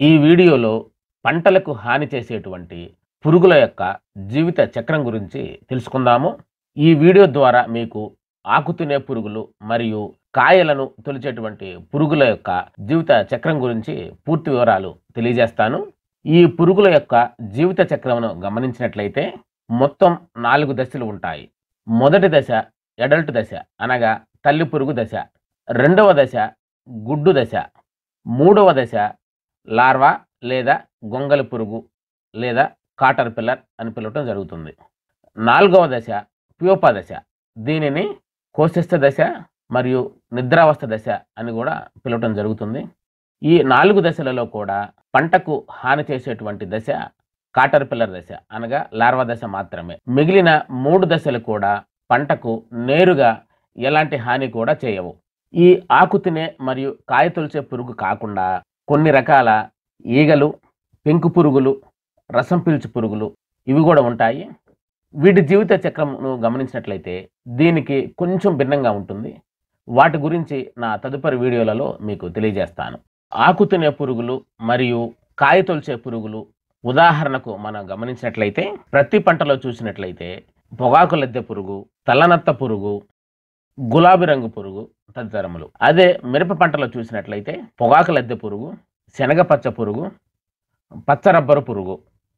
ఈ వీడియోలో పంటలకు హాని చేసేటువంటి పురుగుల యొక్క జీవిత చక్రం గురించి తెలుసుకుందాము. ఈ వీడియో ద్వారా మీకు ఆకు తినే పురుగులు మరియు కాయలను తొలిచేటువంటి పురుగుల యొక్క జీవిత చక్రం గురించి పూర్తి వివరాలు తెలియజేస్తాను. ఈ పురుగుల యొక్క జీవిత చక్రమును గమనించినట్లయితే మొత్తం 4 దశలు ఉంటాయి. మొదటి దశ అడల్ట్ దశ అనగా తల్లి పురుగు దశ, రెండవ దశ గుడ్డు దశ, మూడవ దశ లార్వా లేదా గొంగలి పురుగు లేదా కాటర్ పిల్లర్ అని పిలవటం జరుగుతుంది. నాలుగవ దశ ప్యూపా దశ, దీనిని కోశస్థ దశ మరియు నిద్రావస్థ దశ అని కూడా పిలవటం జరుగుతుంది. ఈ 4 దశలలో కూడా పంటకు హాని చేసేటువంటి దశ కాటర్ పిల్లర్ దశ అనగా లార్వా దశ మాత్రమే. మిగిలిన 3 దశలు కూడా పంటకు నేరుగా ఎలాంటి హాని కూడా చేయవు. ఈ ఆకు తినే మరియు కాయ తొలిచే పురుగు కాకుండా కొన్ని రకాల ఈగలు, పెంకు పురుగులు, రసం పీల్చు పురుగులు ఇవి కూడా ఉంటాయి. వీటి జీవిత చక్రంను గమనించినట్లయితే దీనికి కొంచెం భిన్నంగా ఉంటుంది. వాటి గురించి నా తదుపరి వీడియోలలో మీకు తెలియజేస్తాను. ఆకు తినే పురుగులు మరియు కాయ తొలిచే పురుగులు ఉదాహరణకు మనం గమనించినట్లయితే ప్రతి పంటలో చూసినట్లయితే పొగాకు లద్దె పురుగు, తల్లనత్త పురుగు, గులాబీ రంగు పురుగు తదితరములు. అదే మిరప పంటలో చూసినట్లయితే పొగాకు లద్దె పురుగు, శనగ పచ్చ పురుగు, పచ్చ రబ్బరు పురుగు.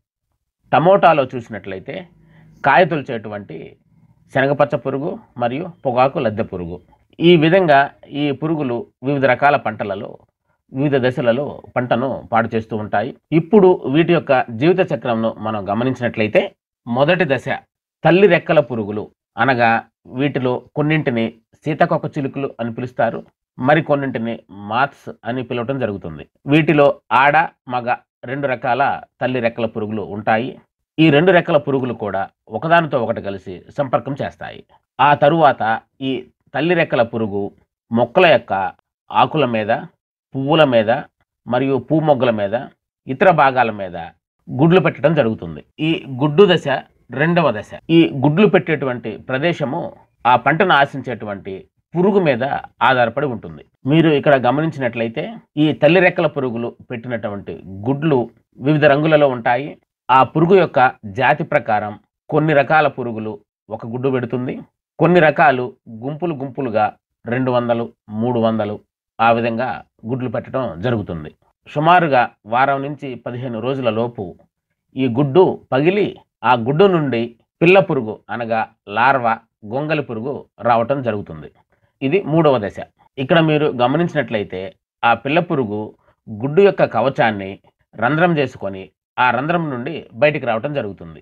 టమోటాలో చూసినట్లయితే కాయ తొలిచేటువంటి శనగపచ్చ పురుగు మరియు పొగాకు లద్దె పురుగు. ఈ విధంగా ఈ పురుగులు వివిధ రకాల పంటలలో వివిధ దశలలో పంటను పాడు చేస్తూ ఉంటాయి. ఇప్పుడు వీటి యొక్క జీవిత చక్రంను మనం గమనించినట్లయితే మొదటి దశ తల్లి రెక్కల పురుగులు అనగా వీటిలో కొన్నింటిని సీతాకోక చిలుకలు అని పిలుస్తారు, మరికొన్నింటిని మాత్స్ అని పిలవటం జరుగుతుంది. వీటిలో ఆడ మగ 2 రకాల తల్లి రెక్కల పురుగులు ఉంటాయి. ఈ 2 రెక్కల పురుగులు కూడా ఒకదానితో ఒకటి కలిసి సంపర్కం చేస్తాయి. ఆ తరువాత ఈ తల్లి రెక్కల పురుగు మొక్కల యొక్క ఆకుల మీద, పువ్వుల మీద మరియు మొగ్గల మీద, ఇతర భాగాల మీద గుడ్లు పెట్టడం జరుగుతుంది. ఈ గుడ్డు దశ రెండవ దశ. ఈ గుడ్లు పెట్టేటువంటి ప్రదేశము ఆ పంటను ఆశించేటువంటి పురుగు మీద ఆధారపడి ఉంటుంది. మీరు ఇక్కడ గమనించినట్లయితే ఈ తల్లి రెక్కల పురుగులు పెట్టినటువంటి గుడ్లు వివిధ రంగులలో ఉంటాయి. ఆ పురుగు యొక్క జాతి ప్రకారం కొన్ని రకాల పురుగులు ఒక గుడ్డు పెడుతుంది, కొన్ని రకాలు గుంపులు గుంపులుగా 200, 300 ఆ విధంగా గుడ్లు పెట్టడం జరుగుతుంది. సుమారుగా వారం నుంచి 15 రోజుల లోపు ఈ గుడ్డు పగిలి ఆ గుడ్డు నుండి పిల్ల పురుగు అనగా లార్వా గొంగలి పురుగు రావటం జరుగుతుంది. ఇది 3వ దశ. ఇక్కడ మీరు గమనించినట్లయితే ఆ పిల్ల పురుగు గుడ్డు యొక్క కవచాన్ని రంధ్రం చేసుకొని ఆ రంధ్రం నుండి బయటికి రావటం జరుగుతుంది.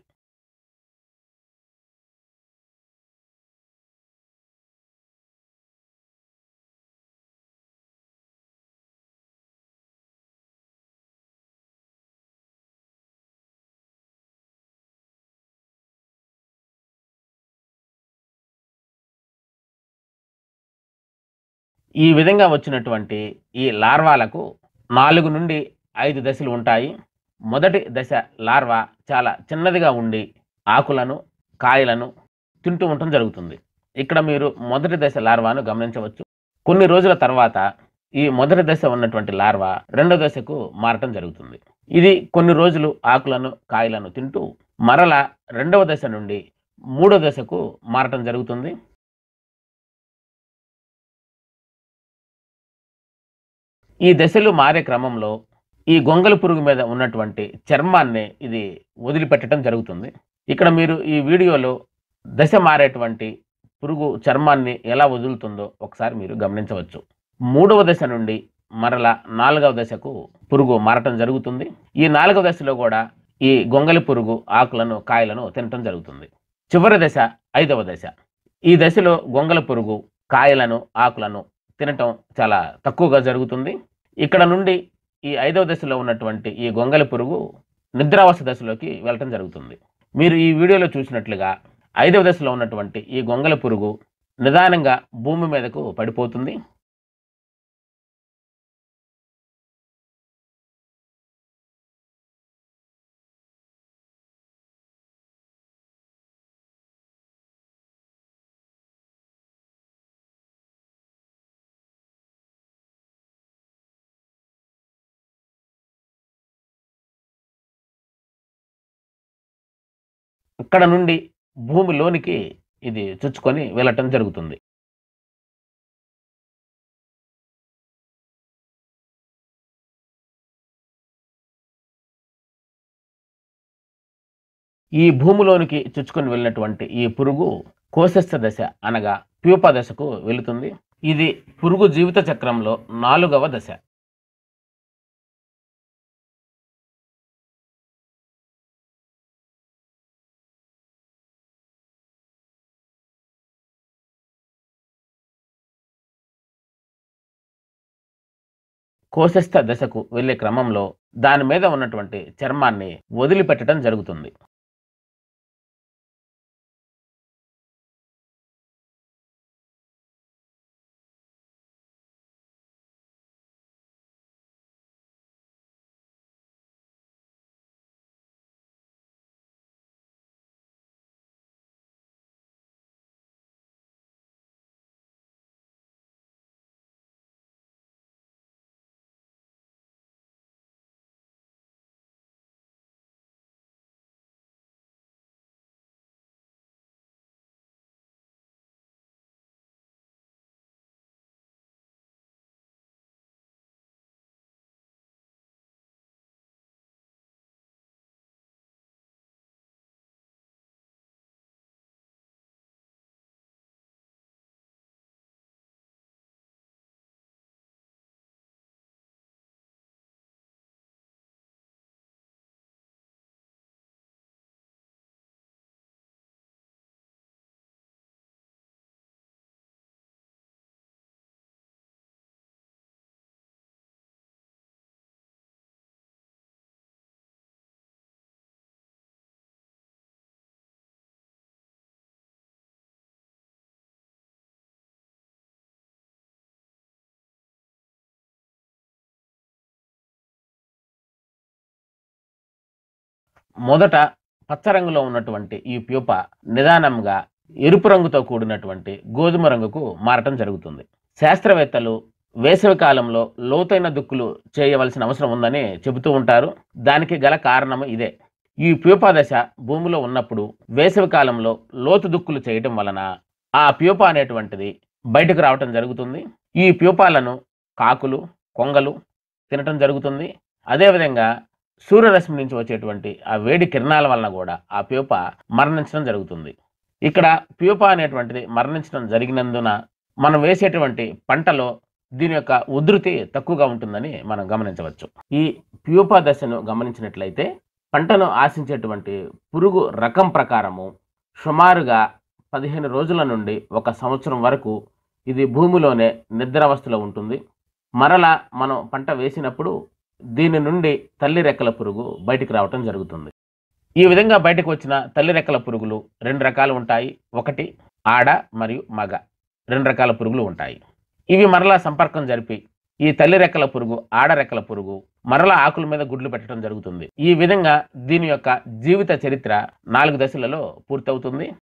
ఈ విధంగా వచ్చినటువంటి ఈ లార్వాలకు 4 నుండి 5 దశలు ఉంటాయి. మొదటి దశ లార్వా చాలా చిన్నదిగా ఉండి ఆకులను, కాయలను తింటూ ఉండటం జరుగుతుంది. ఇక్కడ మీరు మొదటి దశ లార్వాను గమనించవచ్చు. కొన్ని రోజుల తర్వాత ఈ మొదటి దశ ఉన్నటువంటి లార్వా రెండో దశకు మారటం జరుగుతుంది. ఇది కొన్ని రోజులు ఆకులను, కాయలను తింటూ మరల రెండవ దశ నుండి 3వ దశకు మారటం జరుగుతుంది. ఈ దశలు మారే క్రమంలో ఈ గొంగలి పురుగు మీద ఉన్నటువంటి చర్మాన్ని ఇది వదిలిపెట్టడం జరుగుతుంది. ఇక్కడ మీరు ఈ వీడియోలో దశ మారేటువంటి పురుగు చర్మాన్ని ఎలా వదులుతుందో ఒకసారి మీరు గమనించవచ్చు. 3వ దశ నుండి మరల 4వ దశకు పురుగు మారటం జరుగుతుంది. ఈ 4వ దశలో కూడా ఈ గొంగలి పురుగు ఆకులను, కాయలను తినటం జరుగుతుంది. చివరి దశ 5వ దశ. ఈ దశలో గొంగలి పురుగు కాయలను, ఆకులను తినటం చాలా తక్కువగా జరుగుతుంది. ఇక్కడ నుండి ఈ 5వ దశలో ఉన్నటువంటి ఈ గొంగలి పురుగు నిద్రావస్థ దశలోకి వెళ్ళటం జరుగుతుంది. మీరు ఈ వీడియోలో చూసినట్లుగా 5వ దశలో ఉన్నటువంటి ఈ గొంగలి పురుగు నిదానంగా భూమి మీదకు పడిపోతుంది. ఇక్కడ నుండి భూమిలోనికి ఇది చొచ్చుకొని వెళ్ళటం జరుగుతుంది. ఈ భూమిలోనికి చొచ్చుకొని వెళ్ళినటువంటి ఈ పురుగు కోశస్థ దశ అనగా ప్యూప దశకు వెళుతుంది. ఇది పురుగు జీవిత చక్రంలో 4వ దశ. కోశస్థ దశకు వెళ్ళే క్రమంలో దాని మీద ఉన్నటువంటి చర్మాన్ని వదిలిపెట్టడం జరుగుతుంది. మొదట పచ్చ రంగులో ఉన్నటువంటి ఈ ప్యూప నిదానంగా ఎరుపు రంగుతో కూడినటువంటి గోధుమ రంగుకు మారటం జరుగుతుంది. శాస్త్రవేత్తలు వేసవి కాలంలో లోతైన దుక్కులు చేయవలసిన అవసరం ఉందని చెబుతూ ఉంటారు. దానికి గల కారణం ఇదే. ఈ ప్యూప దశ భూమిలో ఉన్నప్పుడు వేసవి కాలంలో లోతు దుక్కులు చేయటం వలన ఆ ప్యూప అనేటువంటిది బయటకు రావటం జరుగుతుంది. ఈ ప్యూపాలను కాకులు, కొంగలు తినటం జరుగుతుంది. అదేవిధంగా సూర్యరశ్మి నుంచి వచ్చేటువంటి ఆ వేడి కిరణాల వలన కూడా ఆ ప్యూప మరణించడం జరుగుతుంది. ఇక్కడ ప్యూప అనేటువంటిది మరణించడం జరిగినందున మనం వేసేటువంటి పంటలో దీని యొక్క ఉధృతి తక్కువగా ఉంటుందని మనం గమనించవచ్చు. ఈ ప్యూప దశను గమనించినట్లయితే పంటను ఆశించేటువంటి పురుగు రకం ప్రకారము సుమారుగా 15 రోజుల నుండి 1 సంవత్సరం వరకు ఇది భూమిలోనే నిద్రావస్థలో ఉంటుంది. మరలా మనం పంట వేసినప్పుడు దీని నుండి తల్లి రెక్కల పురుగు బయటికి రావటం జరుగుతుంది. ఈ విధంగా బయటకు వచ్చిన తల్లి రెక్కల పురుగులు 2 రకాలు ఉంటాయి. ఒకటి ఆడ మరియు మగ 2 రకాల పురుగులు ఉంటాయి. ఇవి మరలా సంపర్కం జరిపి ఈ తల్లి రెక్కల పురుగు, ఆడ రెక్కల పురుగు మరలా ఆకుల మీద గుడ్లు పెట్టడం జరుగుతుంది. ఈ విధంగా దీని యొక్క జీవిత చరిత్ర 4 దశలలో పూర్తవుతుంది.